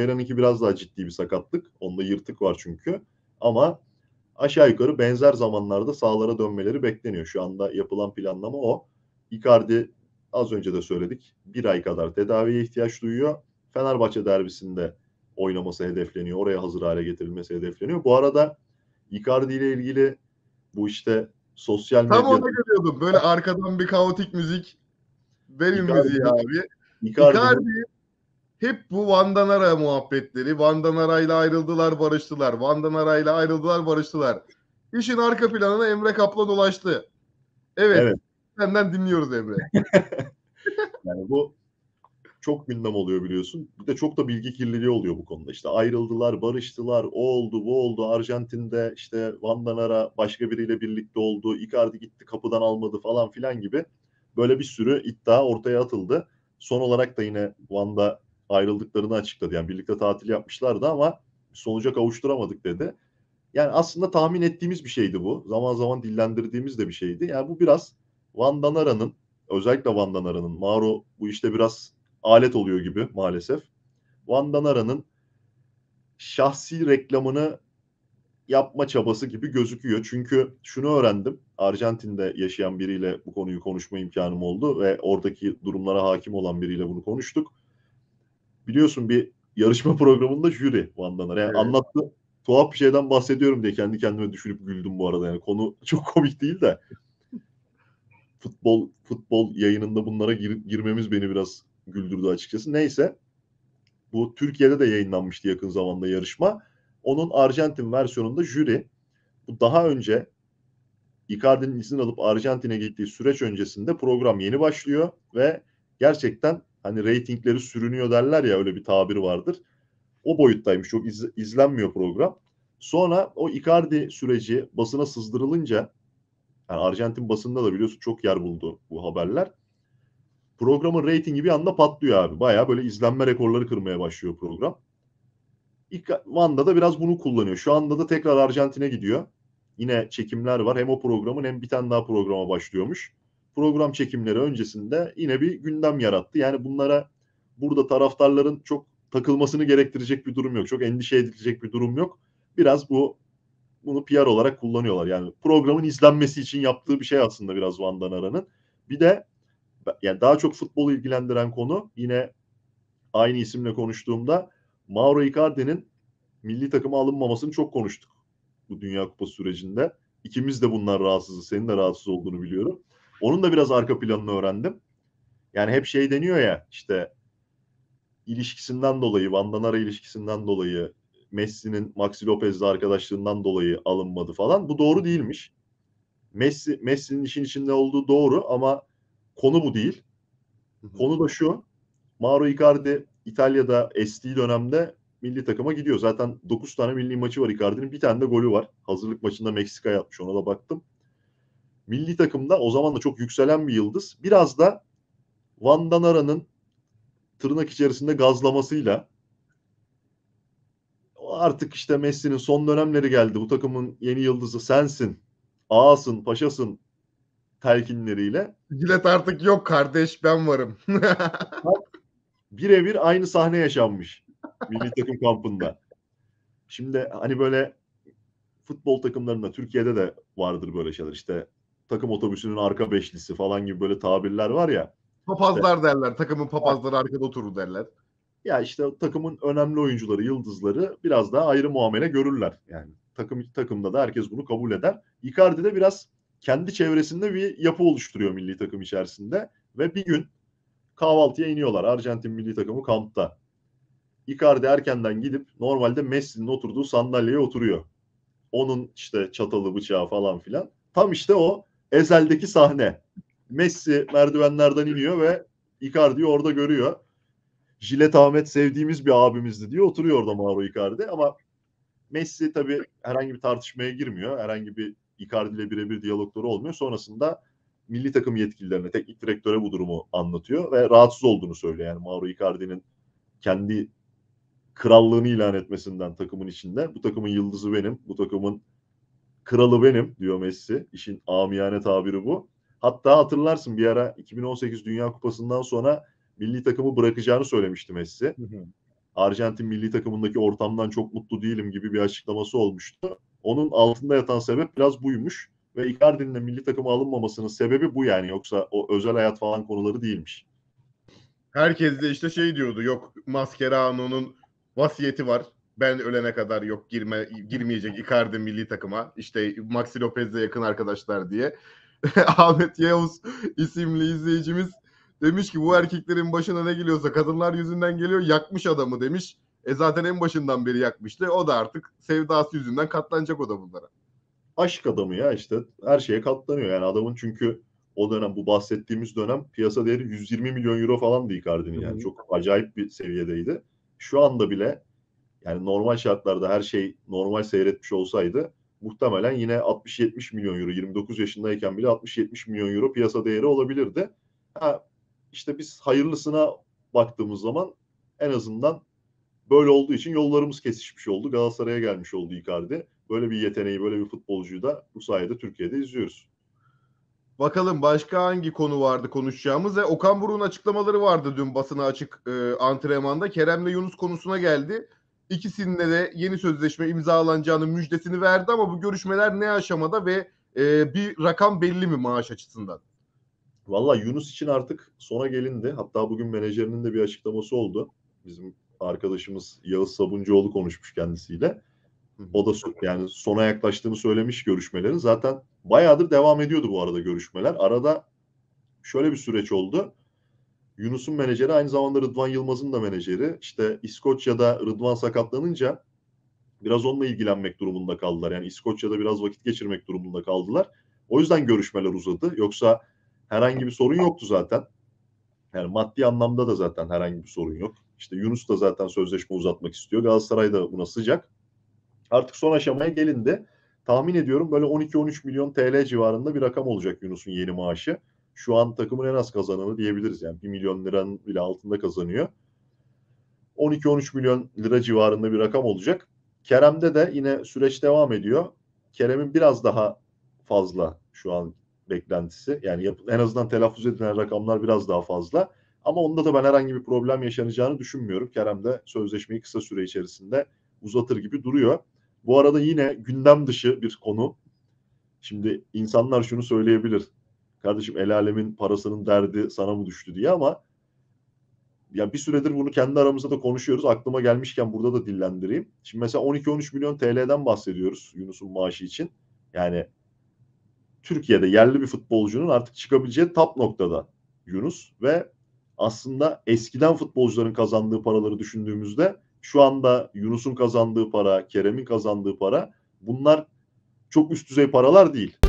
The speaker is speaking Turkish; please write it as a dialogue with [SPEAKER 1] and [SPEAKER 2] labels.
[SPEAKER 1] Torreira'nınki biraz daha ciddi bir sakatlık. Onda yırtık var çünkü. Ama aşağı yukarı benzer zamanlarda sahalara dönmeleri bekleniyor. Şu anda yapılan planlama o. Icardi az önce de söyledik. Bir ay kadar tedaviye ihtiyaç duyuyor. Fenerbahçe derbisinde oynaması hedefleniyor. Oraya hazır hale getirilmesi hedefleniyor. Bu arada Icardi ile ilgili bu işte sosyal
[SPEAKER 2] Tam
[SPEAKER 1] medyada
[SPEAKER 2] ona geliyordum. Böyle arkadan bir kaotik müzik. Verin müziği
[SPEAKER 1] Icardi'nin
[SPEAKER 2] abi.
[SPEAKER 1] Icardi'nin
[SPEAKER 2] Icardi hep bu Van Danara muhabbetleri. Van Danara ile ayrıldılar, barıştılar. Van Danara ile ayrıldılar, barıştılar. İşin arka planına Emre Kaplan ulaştı. Evet.
[SPEAKER 1] evet
[SPEAKER 2] Senden dinliyoruz Emre.
[SPEAKER 1] yani bu çok gündem oluyor biliyorsun. Bir de çok da bilgi kirliliği oluyor bu konuda. İşte ayrıldılar, barıştılar, o oldu, bu oldu. Arjantin'de işte Van Danara başka biriyle birlikte oldu. Icardi gitti kapıdan almadı falan filan gibi böyle bir sürü iddia ortaya atıldı. Son olarak da yine Van'da ayrıldıklarını açıkladı. Yani birlikte tatil yapmışlardı ama sonuca kavuşturamadık dedi. Yani aslında tahmin ettiğimiz bir şeydi bu. Zaman zaman dillendirdiğimiz de bir şeydi. Yani bu biraz Van Danara'nın, özellikle Van Danara'nın, Mauro bu işte biraz alet oluyor gibi maalesef. Van Danara'nın şahsi reklamını yapma çabası gibi gözüküyor. Çünkü şunu öğrendim. Arjantin'de yaşayan biriyle bu konuyu konuşma imkanım oldu ve oradaki durumlara hakim olan biriyle bunu konuştuk. Biliyorsun bir yarışma programında jüri Van Danara. Yani
[SPEAKER 2] Evet.
[SPEAKER 1] anlattı. Tuhaf bir şeyden bahsediyorum diye kendi kendime düşünüp güldüm bu arada. Yani konu çok komik değil de futbol yayınında bunlara girmemiz beni biraz güldürdü açıkçası. Neyse bu Türkiye'de de yayınlanmıştı yakın zamanda yarışma. Onun Arjantin versiyonunda jüri bu daha önce Icardi'nin izin alıp Arjantin'e gittiği süreç öncesinde program yeni başlıyor ve gerçekten hani reytingleri sürünüyor derler ya öyle bir tabir vardır. O boyuttaymış. Çok izlenmiyor program. Sonra o Icardi süreci basına sızdırılınca yani Arjantin basında da biliyorsun çok yer buldu bu haberler. Programın reytingi bir anda patlıyor abi. Bayağı böyle izlenme rekorları kırmaya başlıyor program. Van'da da biraz bunu kullanıyor. Şu anda da tekrar Arjantin'e gidiyor. Yine çekimler var. Hem o programın hem bir tane daha programa başlıyormuş. Program çekimleri öncesinde yine bir gündem yarattı. Yani bunlara burada taraftarların çok takılmasını gerektirecek bir durum yok. Çok endişe edilecek bir durum yok. Biraz bunu PR olarak kullanıyorlar. Yani programın izlenmesi için yaptığı bir şey aslında biraz Van Danara'nın. Bir de yani daha çok futbolu ilgilendiren konu yine aynı isimle konuştuğumda Mauro Icardi'nin milli takıma alınmamasını çok konuştuk bu Dünya Kupası sürecinde. İkimiz de bundan rahatsızız. Senin de rahatsız olduğunu biliyorum. Onun da biraz arka planını öğrendim. Yani hep şey deniyor ya işte ilişkisinden dolayı, Van Danara ilişkisinden dolayı, Messi'nin Maxi Lopez'le arkadaşlığından dolayı alınmadı falan. Bu doğru değilmiş. Messi'nin işin içinde olduğu doğru ama konu bu değil. Konu da şu. Mauro Icardi İtalya'da estiği dönemde milli takıma gidiyor. Zaten 9 tane milli maçı var Icardi'nin. Bir tane de golü var. Hazırlık maçında Meksika'ya atmış. Ona da baktım. Milli takımda o zaman da çok yükselen bir yıldız. Biraz da Van Danara'nın tırnak içerisinde gazlamasıyla artık işte Messi'nin son dönemleri geldi. Bu takımın yeni yıldızı sensin. Ağasın, paşasın telkinleriyle
[SPEAKER 2] Cilet artık yok kardeş, ben varım.
[SPEAKER 1] birebir aynı sahne yaşanmış milli takım kampında. Şimdi hani böyle futbol takımlarında Türkiye'de de vardır böyle şeyler. İşte takım otobüsünün arka beşlisi falan gibi böyle tabirler var ya. İşte
[SPEAKER 2] Papazlar derler. Takımın papazları arkada oturur derler.
[SPEAKER 1] ya işte takımın önemli oyuncuları, yıldızları biraz daha ayrı muamele görürler. Yani takımda da herkes bunu kabul eder. Icardi de biraz kendi çevresinde bir yapı oluşturuyor milli takım içerisinde ve bir gün kahvaltıya iniyorlar Arjantin milli takımı kampta. Icardi erkenden gidip normalde Messi'nin oturduğu sandalyeye oturuyor. Onun işte çatalı bıçağı falan filan. Tam işte o Ezel'deki sahne. Messi merdivenlerden iniyor ve Icardi'yi orada görüyor. Jilet Ahmet sevdiğimiz bir abimizdi diyor. Oturuyor orada Mauro Icardi ama Messi tabii herhangi bir tartışmaya girmiyor. Herhangi bir Icardi ile birebir diyalogları olmuyor. Sonrasında milli takım yetkililerine, teknik direktöre bu durumu anlatıyor ve rahatsız olduğunu söylüyor. Yani Mauro Icardi'nin kendi krallığını ilan etmesinden takımın içinde. Bu takımın yıldızı benim, bu takımın kralı benim diyor Messi. İşin amiyane tabiri bu. Hatta hatırlarsın bir ara 2018 Dünya Kupası'ndan sonra milli takımı bırakacağını söylemişti Messi. Arjantin milli takımındaki ortamdan çok mutlu değilim gibi bir açıklaması olmuştu. Onun altında yatan sebep biraz buymuş ve Icardi'nin de milli takıma alınmamasının sebebi bu yani. Yoksa o özel hayat falan konuları değilmiş.
[SPEAKER 2] Herkes de işte şey diyordu, yok Mascherano'nun vasiyeti var. Ben ölene kadar yok girmeyecek Icardi milli takıma. İşte Maxi Lopez'le yakın arkadaşlar diye. Ahmet Yavuz isimli izleyicimiz demiş ki bu erkeklerin başına ne geliyorsa kadınlar yüzünden geliyor, yakmış adamı demiş. Zaten en başından beri yakmıştı. O da artık sevdası yüzünden katlanacak o da bunlara.
[SPEAKER 1] Aşk adamı ya işte her şeye katlanıyor. Yani adamın çünkü o dönem bu bahsettiğimiz dönem piyasa değeri 120 milyon euro falandı Icardi'nin yani. Çok acayip bir seviyedeydi. Şu anda bile yani normal şartlarda her şey normal seyretmiş olsaydı muhtemelen yine 60-70 milyon euro 29 yaşındayken bile 60-70 milyon euro piyasa değeri olabilirdi. Ha, işte biz hayırlısına baktığımız zaman en azından böyle olduğu için yollarımız kesişmiş oldu. Galatasaray'a gelmiş oldu Icardi. Böyle bir yeteneği, böyle bir futbolcuyu da bu sayede Türkiye'de izliyoruz.
[SPEAKER 2] Bakalım başka hangi konu vardı konuşacağımız. Okan Buruk'un açıklamaları vardı dün basına açık antrenmanda. Kerem'le Yunus konusuna geldi. İkisinde de yeni sözleşme imzalanacağının müjdesini verdi ama bu görüşmeler ne aşamada ve bir rakam belli mi maaş açısından?
[SPEAKER 1] Valla Yunus için artık sona gelindi. Hatta bugün menajerinin de bir açıklaması oldu. Bizim arkadaşımız Yağız Sabuncuoğlu konuşmuş kendisiyle. O da yani sona yaklaştığını söylemiş görüşmelerin. Zaten bayağıdır devam ediyordu bu arada görüşmeler. Arada şöyle bir süreç oldu. Yunus'un menajeri aynı zamanda Rıdvan Yılmaz'ın da menajeri. İşte İskoçya'da Rıdvan sakatlanınca biraz onunla ilgilenmek durumunda kaldılar. Yani İskoçya'da biraz vakit geçirmek durumunda kaldılar. O yüzden görüşmeler uzadı. Yoksa herhangi bir sorun yoktu zaten. Yani maddi anlamda da zaten herhangi bir sorun yok. İşte Yunus da zaten sözleşme uzatmak istiyor. Galatasaray da buna sıcak. Artık son aşamaya gelindi. Tahmin ediyorum böyle 12-13 milyon TL civarında bir rakam olacak Yunus'un yeni maaşı. Şu an takımın en az kazananı diyebiliriz. Yani 1 milyon liranın bile altında kazanıyor. 12-13 milyon lira civarında bir rakam olacak. Kerem'de de yine süreç devam ediyor. Kerem'in biraz daha fazla şu an beklentisi. Yani en azından telaffuz edilen rakamlar biraz daha fazla. Ama onda da ben herhangi bir problem yaşanacağını düşünmüyorum. Kerem de sözleşmeyi kısa süre içerisinde uzatır gibi duruyor. Bu arada yine gündem dışı bir konu. Şimdi insanlar şunu söyleyebilir. Kardeşim el alemin parasının derdi sana mı düştü diye ama ya bir süredir bunu kendi aramızda da konuşuyoruz. Aklıma gelmişken burada da dillendireyim. Şimdi mesela 12-13 milyon TL'den bahsediyoruz Yunus'un maaşı için. Yani Türkiye'de yerli bir futbolcunun artık çıkabileceği top noktada Yunus ve aslında eskiden futbolcuların kazandığı paraları düşündüğümüzde şu anda Yunus'un kazandığı para, Kerem'in kazandığı para bunlar çok üst düzey paralar değil.